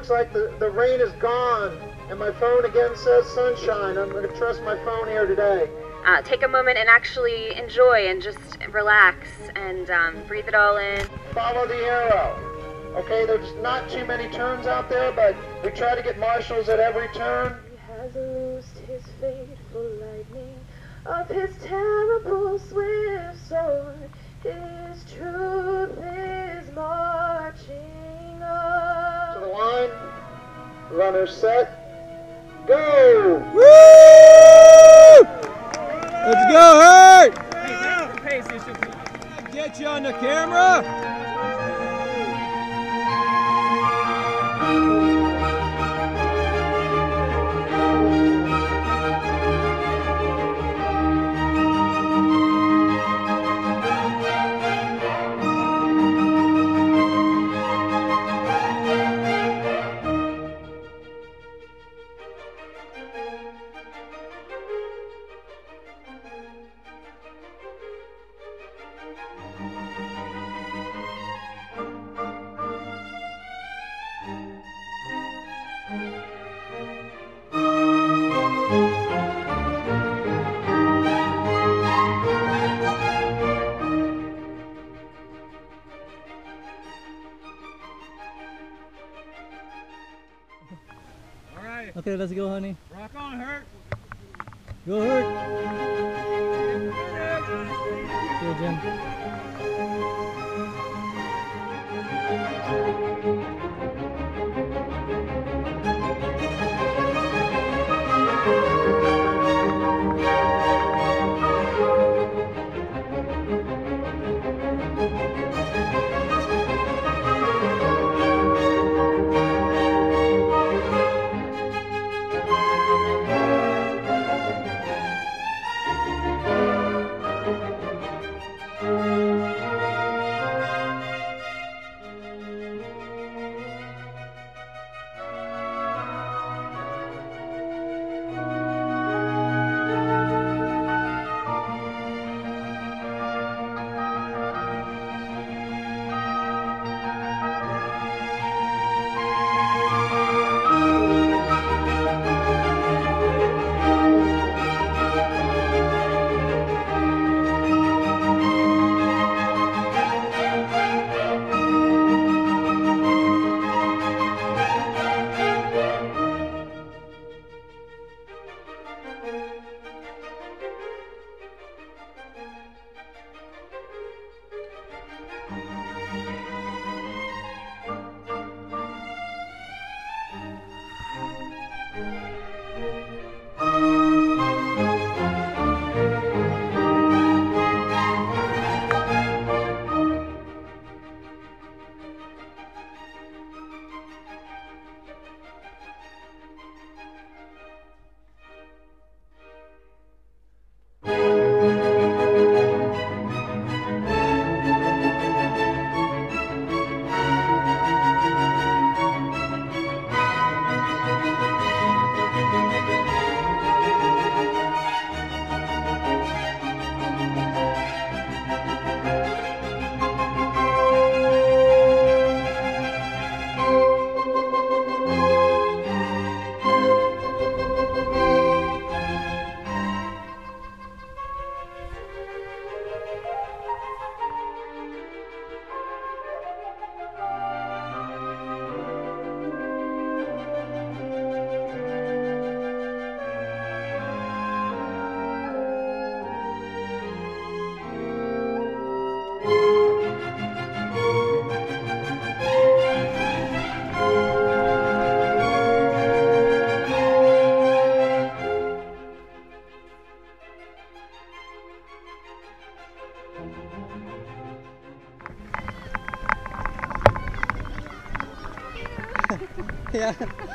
looks like the rain is gone, and my phone again says sunshine. I'm going to trust my phone here today. Take a moment and actually enjoy and just relax and breathe it all in. Follow the arrow. Okay, there's not too many turns out there, but we try to get marshals at every turn. He has loosed his fateful lightning of his terrible swift sword. His truth is marching on. To the line, runners set, go! Woo! Let's go, Hurt! Hey, that's the pace issue. Get you on the camera! Okay, let's go, honey. Rock on, Hurt. Go, Hurt. Go, Jim. Yeah.